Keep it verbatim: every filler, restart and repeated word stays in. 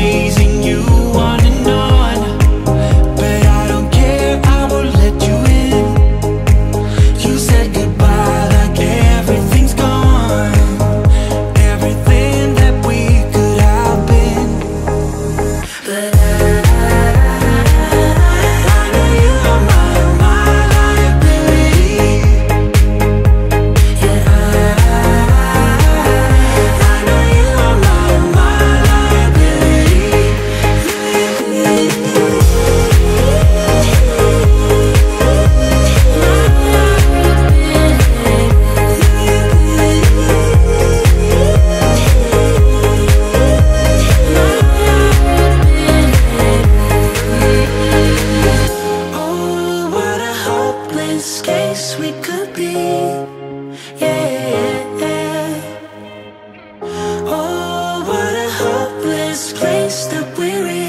chasing you on and on, but I don't care, I will let you in. You said goodbye like everything's gone, everything that we could have been. But I know you are my, my liability. Yeah, I know you are my, my liability. Oh, what a hopeless case we could be. Yeah. Oh, what a hopeless place that we're in.